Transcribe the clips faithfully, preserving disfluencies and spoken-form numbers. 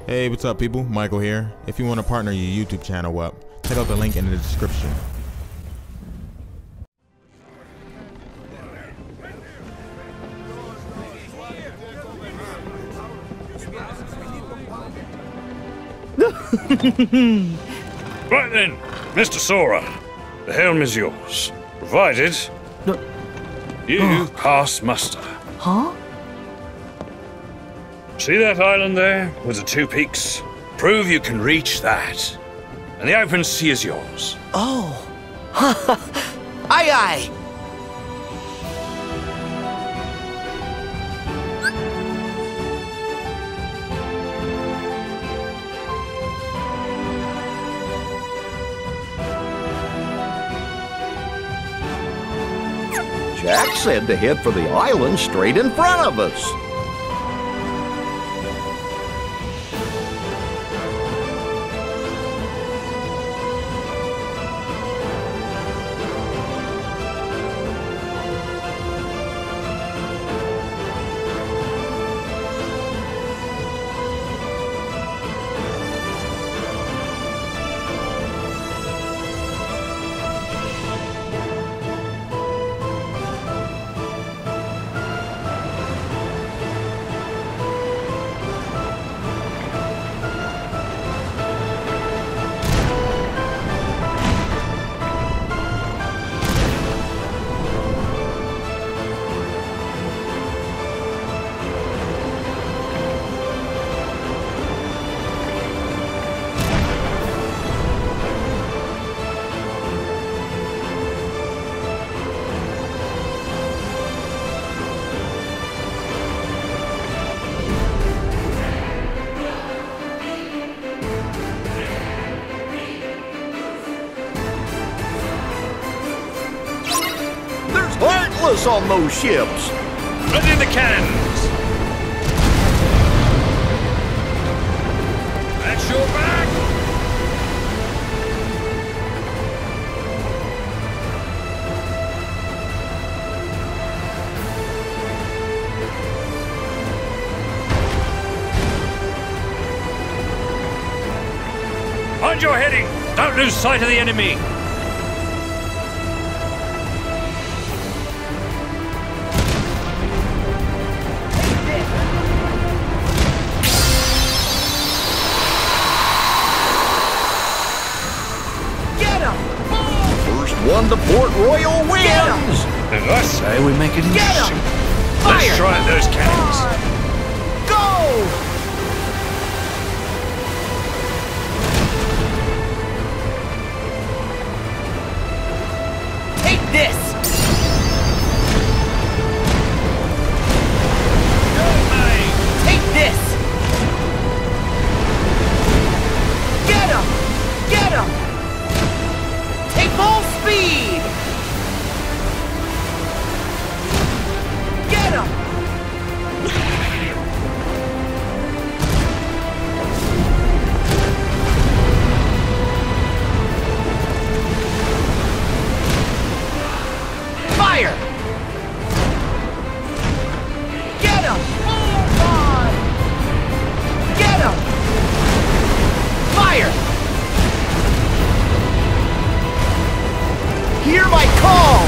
Hey, what's up, people? Michael here. If you want to partner your YouTube channel up, check out the link in the description. Right then, Mister Sora, the helm is yours, provided No. you Oh. pass muster. Huh? See that island there with the two peaks? Prove you can reach that, and the open sea is yours. Oh. Aye, aye. Jack said to head for the island straight in front of us. Heartless on those ships. Ready the cannons! That's your back! Mind your heading! Don't lose sight of the enemy! One to Port Royal wins! As I say, we make it interesting. Fire! Let's try at those cannons. Go! Take this! Take this! Get him! Get him! Take full speed! Get him! Fire! Get him! Get him! Fire! Hear my call!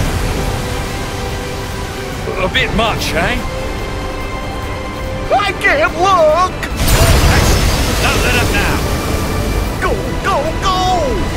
A bit much, eh? I can't look! Don't let up now! Go, go, go!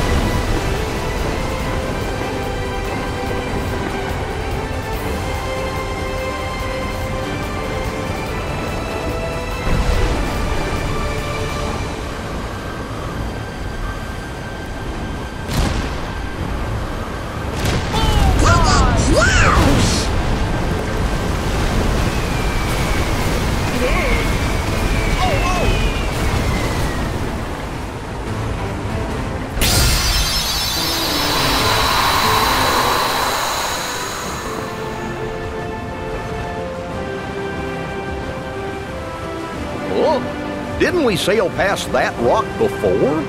Oh, didn't we sail past that rock before?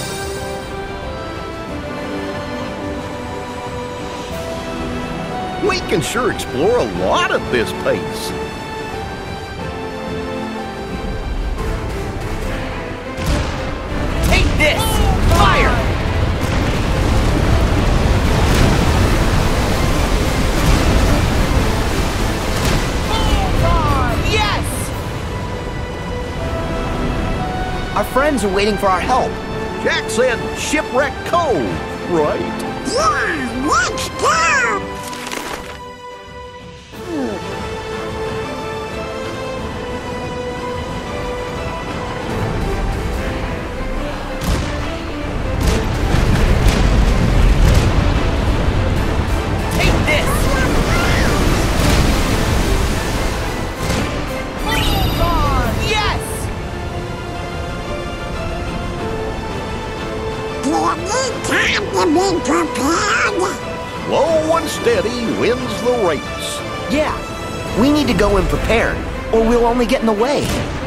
We We can sure explore a lot at this pace. Take this! Fire! Yes! Our friends are waiting for our help. Jack said Shipwreck Cove, right? Yeah, let's go! Take this! Yes! Do you need time to be prepared? Slow and steady wins the race. Yeah, we need to go in prepared, or we'll only get in the way.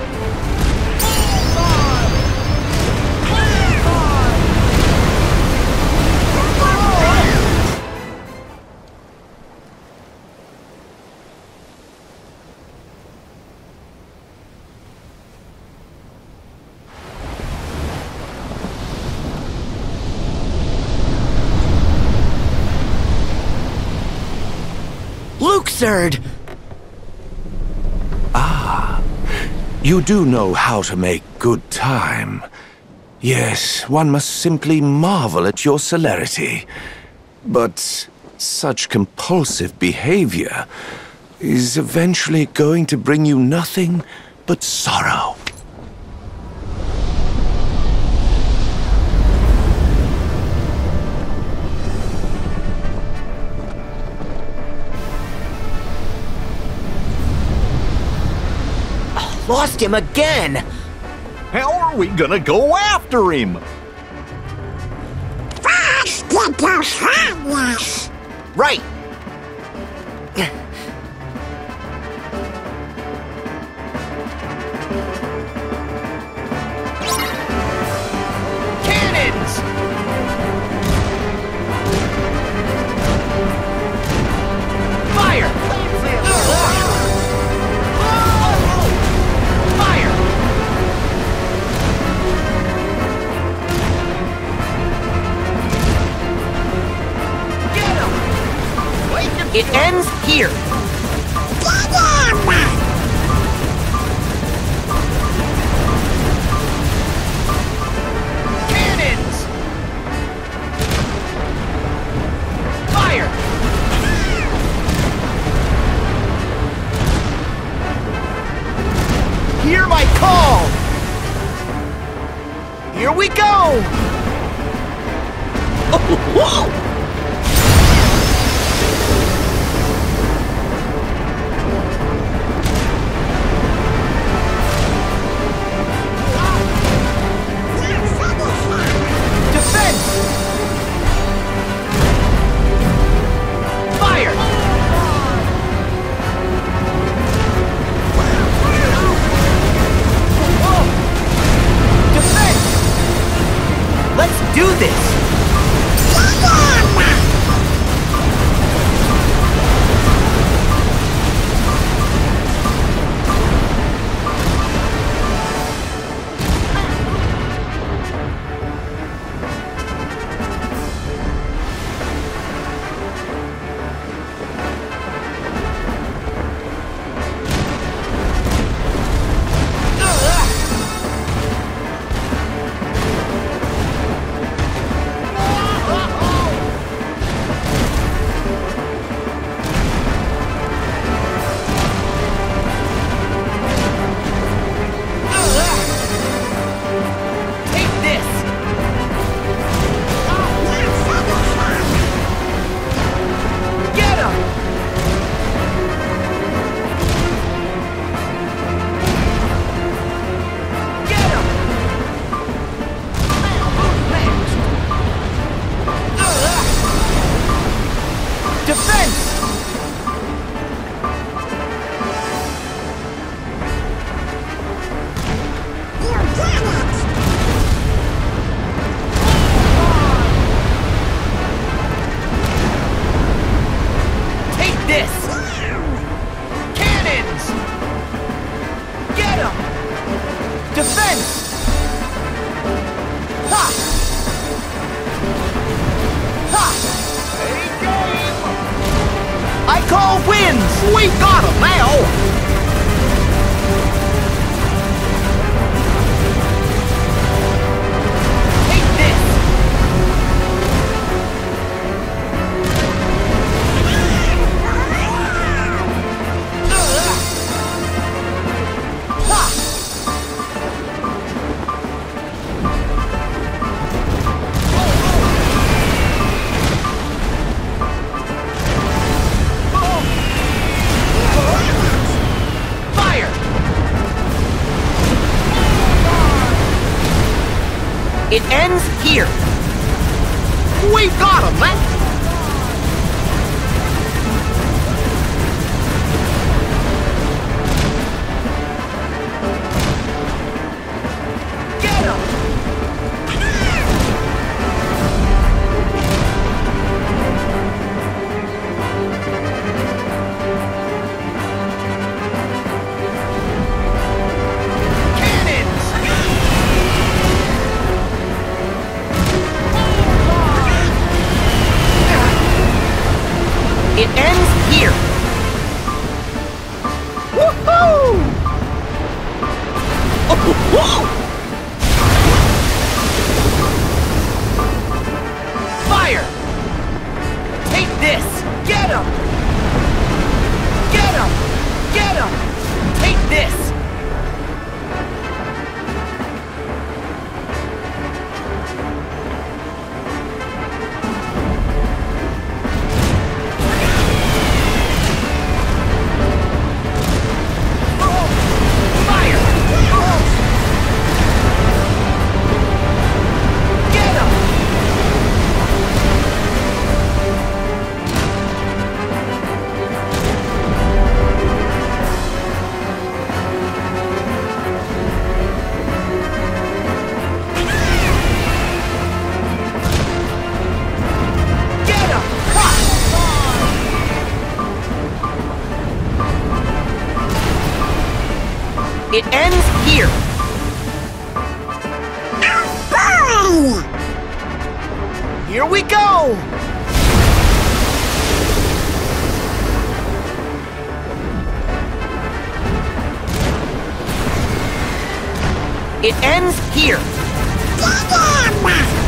Luxord! You do know how to make good time. Yes, one must simply marvel at your celerity. But such compulsive behavior is eventually going to bring you nothing but sorrow. Lost him again! How are we gonna go after him? First, get your harness. Right! Cannons! Fire! Fire! Get him! It ends here. Get him! Cannons! Fire! Hear my call! Here we go! Oh, whoa! Defense! Fire! Defense! Let's do this! Get him! It ends here. We got him, man! Get him! It ends here. Woohoo! Oh, whoa! Fire! Take this! Get him! Get him! Get him! Take this! It ends here. Boy! Here we go! It ends here. Get him!